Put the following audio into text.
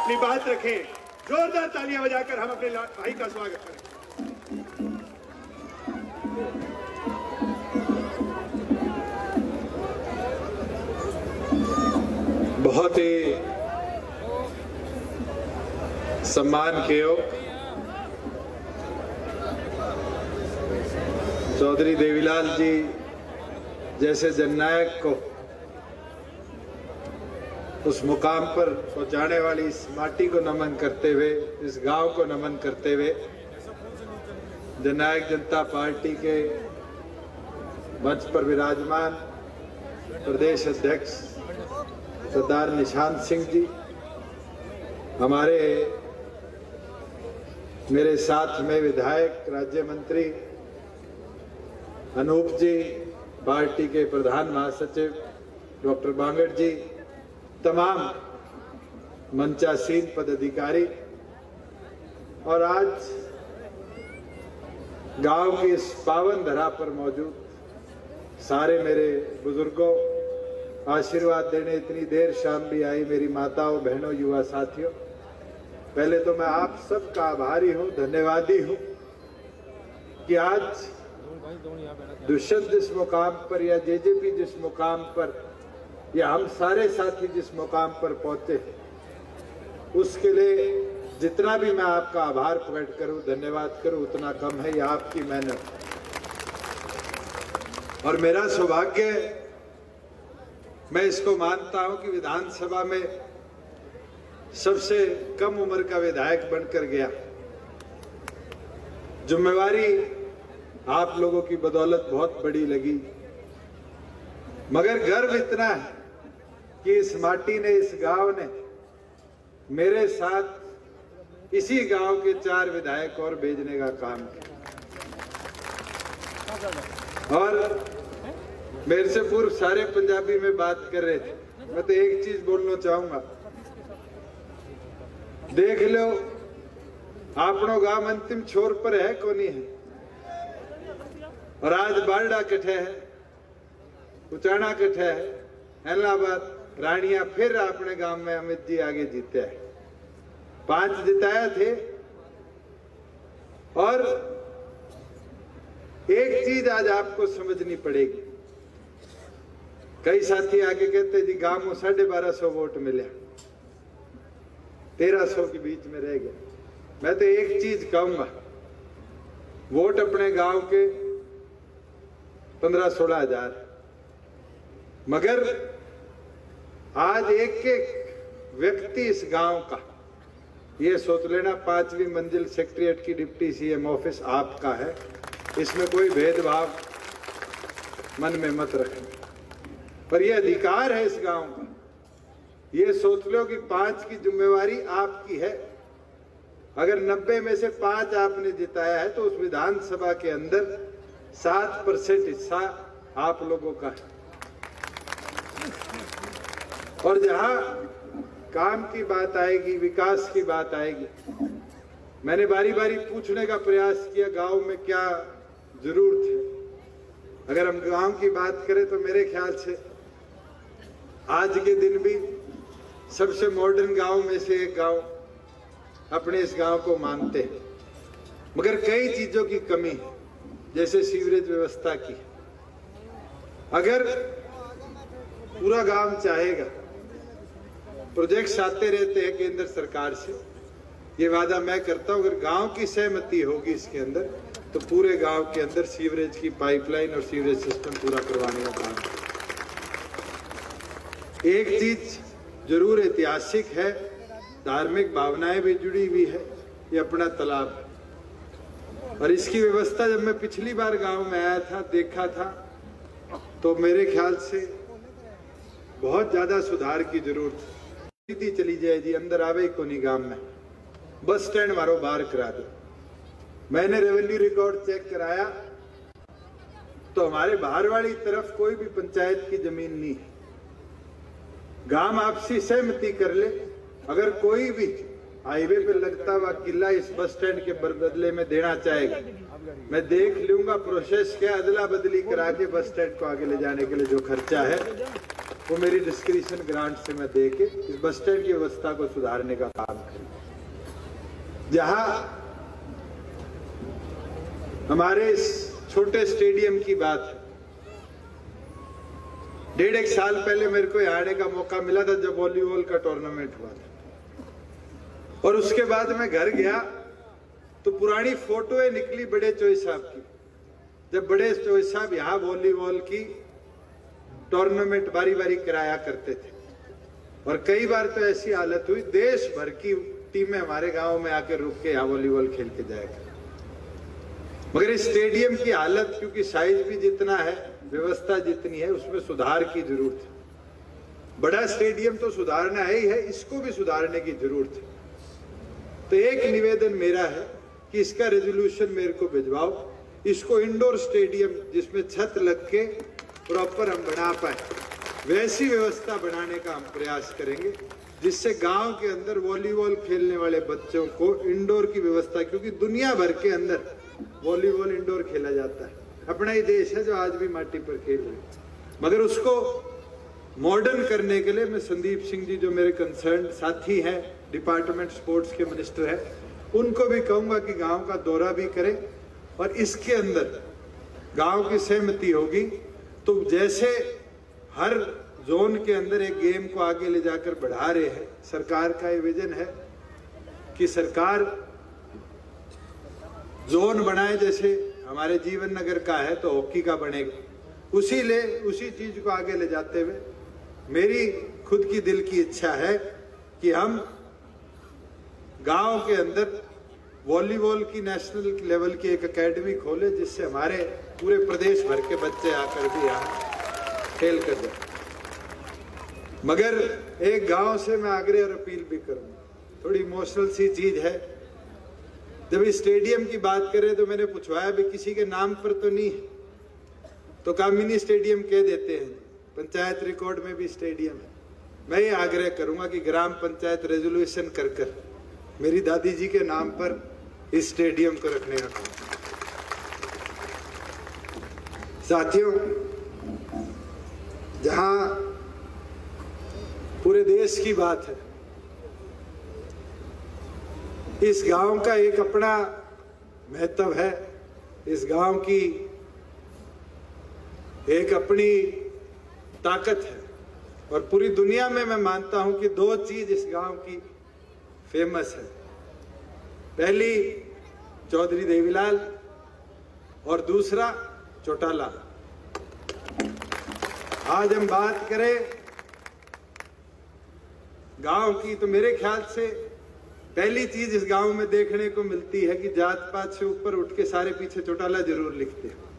अपनी बात रखें। जोरदार तालियां बजाकर हम अपने भाई का स्वागत करें। बहुत ही सम्मान के हो चौधरी देवीलाल जी जैसे जननायक को उस मुकाम पर पहुंचाने वाली इस माटी को नमन करते हुए, इस गांव को नमन करते हुए, जननायक जनता पार्टी के मंच पर विराजमान प्रदेश अध्यक्ष सरदार निशांत सिंह जी, हमारे मेरे साथ में विधायक राज्य मंत्री अनूप जी, पार्टी के प्रधान महासचिव डॉक्टर बांगड़ जी, तमाम मंचासीन पदाधिकारी और आज गांव की इस पावन धरा पर मौजूद सारे मेरे बुजुर्गों, आशीर्वाद देने इतनी देर शाम भी आई मेरी माताओं, बहनों, युवा साथियों, पहले तो मैं आप सबका आभारी हूं, धन्यवादी हूं कि आज दुष्यंत जिस मुकाम पर या जेजेपी जिस मुकाम पर या हम सारे साथी जिस मुकाम पर पहुंचे, उसके लिए जितना भी मैं आपका आभार प्रकट करूं, धन्यवाद करूं, उतना कम है। यह आपकी मेहनत और मेरा सौभाग्य, मैं इसको मानता हूं कि विधानसभा में सबसे कम उम्र का विधायक बनकर गया। जिम्मेवारी आप लोगों की बदौलत बहुत बड़ी लगी, मगर गर्व इतना है कि इस माटी ने, इस गांव ने मेरे साथ इसी गांव के 4 विधायक और भेजने का काम किया। और मेरे से पूर्व सारे पंजाबी में बात कर रहे थे, मैं तो एक चीज बोलना चाहूंगा, देख लो आपनो गांव अंतिम छोर पर है कोनी है, और आज बारडा कट्ठे है, उचाना कट्ठे है, इलाहाबाद, रानिया, फिर अपने गांव में अमित जी आगे जीते हैं, 5 जिताया थे। और एक चीज आज आपको समझनी पड़ेगी, कई साथी आगे कहते जी गांव में 1250 वोट मिले, 1300 के बीच में रह गया। मैं तो एक चीज कहूंगा, वोट अपने गांव के 15-16 हजार, मगर आज एक एक व्यक्ति इस गांव का, ये सोच लेना 5वीं मंजिल सेक्रेटरीट की डिप्टी सीएम ऑफिस आपका है, इसमें कोई भेदभाव मन में मत रखना, पर यह अधिकार है इस गांव का। ये सोच लो कि 5 की जिम्मेवारी आपकी है। अगर 90 में से 5 आपने जिताया है तो उस विधानसभा के अंदर 7% हिस्सा आप लोगों का है। और जहां काम की बात आएगी, विकास की बात आएगी, मैंने बारी बारी पूछने का प्रयास किया गांव में क्या जरूरत है। अगर हम गांव की बात करें तो मेरे ख्याल से आज के दिन भी सबसे मॉडर्न गांव में से एक गांव अपने इस गांव को मानते हैं, मगर कई चीजों की कमी है, जैसे सीवरेज व्यवस्था की। अगर पूरा गांव चाहेगा, प्रोजेक्ट्स आते रहते हैं केंद्र सरकार से, ये वादा मैं करता हूं, अगर गांव की सहमति होगी इसके अंदर तो पूरे गांव के अंदर सीवरेज की पाइपलाइन और सीवरेज सिस्टम पूरा करवाने का काम। एक चीज जरूर ऐतिहासिक है, धार्मिक भावनाएं भी जुड़ी हुई है, ये अपना तालाब है। और इसकी व्यवस्था जब मैं पिछली बार गांव में आया था, देखा था, तो मेरे ख्याल से बहुत ज्यादा सुधार की जरूरत है। सीधी चली जाए जी, अंदर आवे को नहीं गांव में, बस स्टैंड मारो बाहर करा दो। मैंने रेवेन्यू रिकॉर्ड चेक कराया तो हमारे बाहर वाली तरफ कोई भी पंचायत की जमीन नहीं है। गांव आपसी सहमति कर ले, अगर कोई भी हाईवे पे लगता हुआ किला इस बस स्टैंड के बदले में देना चाहेगा, मैं देख लूंगा प्रोसेस क्या, अदला बदली करा के बस स्टैंड को आगे ले जाने के लिए जो खर्चा है वो मेरी डिस्क्रिप्शन ग्रांट से मैं दे के इस बस स्टैंड की व्यवस्था को सुधारने का काम करूं। जहां हमारे इस छोटे स्टेडियम की बात है, 1.5 साल पहले मेरे को यहाँ आने का मौका मिला था जब वॉलीबॉल का टूर्नामेंट हुआ था, और उसके बाद मैं घर गया तो पुरानी फोटोएं निकली बड़े चोई साहब की, जब बड़े चोई साहब यहाँ वॉलीबॉल की टूर्नामेंट बारी बारी कराया करते थे। और कई बार तो ऐसी हालत हुई देश भर की टीमें हमारे गांव में आकर रुक के यहाँ वॉलीबॉल खेल के जाएगा। मगर इस स्टेडियम की हालत, क्योंकि साइज भी जितना है, व्यवस्था जितनी है, उसमें सुधार की जरूरत है। बड़ा स्टेडियम तो सुधारना है ही है, इसको भी सुधारने की जरूरत है। तो एक निवेदन मेरा है कि इसका रेजोल्यूशन मेरे को भिजवाओ, इसको इंडोर स्टेडियम जिसमें छत लग के प्रॉपर हम बना पाए, वैसी व्यवस्था बनाने का हम प्रयास करेंगे, जिससे गांव के अंदर वॉलीबॉल खेलने वाले बच्चों को इंडोर की व्यवस्था, क्योंकि दुनिया भर के अंदर वॉलीबॉल इंडोर खेला जाता है, अपना ही देश है जो आज भी माटी पर खेल रहे हैं, मगर उसको मॉडर्न करने के लिए मैं संदीप सिंह जी जो मेरे कंसर्न साथी हैं, डिपार्टमेंट स्पोर्ट्स के मिनिस्टर हैं, उनको भी कहूंगा कि गांव का दौरा भी करें, और इसके अंदर गांव की सहमति होगी तो जैसे हर जोन के अंदर एक गेम को आगे ले जाकर बढ़ा रहे हैं, सरकार का ये विजन है कि सरकार जोन बनाए, जैसे हमारे जीवन नगर का है तो हॉकी का बनेगा, उसी चीज को आगे ले जाते हुए मेरी खुद की दिल की इच्छा है कि हम गांव के अंदर वॉलीबॉल की नेशनल लेवल की एक एकेडमी खोले, जिससे हमारे पूरे प्रदेश भर के बच्चे आकर भी यहाँ खेल कर जाए। मगर एक गांव से मैं आग्रह और अपील भी करूंगा, थोड़ी इमोशनल सी चीज है। जब इस स्टेडियम की बात करें तो मैंने पूछवाया भी किसी के नाम पर तो नहीं है, तो कहा मिनी स्टेडियम कह देते हैं, पंचायत रिकॉर्ड में भी स्टेडियम है। मैं ये आग्रह करूंगा कि ग्राम पंचायत रेजोल्यूशन कर मेरी दादी जी के नाम पर इस स्टेडियम को रखने का काम। साथियों, जहां पूरे देश की बात है, इस गांव का एक अपना महत्व है, इस गांव की एक अपनी ताकत है, और पूरी दुनिया में मैं मानता हूं कि 2 चीज इस गांव की फेमस है। पहली चौधरी देवीलाल और दूसरा चौटाला। आज हम बात करें गांव की तो मेरे ख्याल से पहली चीज इस गांव में देखने को मिलती है कि जात पात से ऊपर उठ के सारे पीछे चौटाला जरूर लिखते हैं।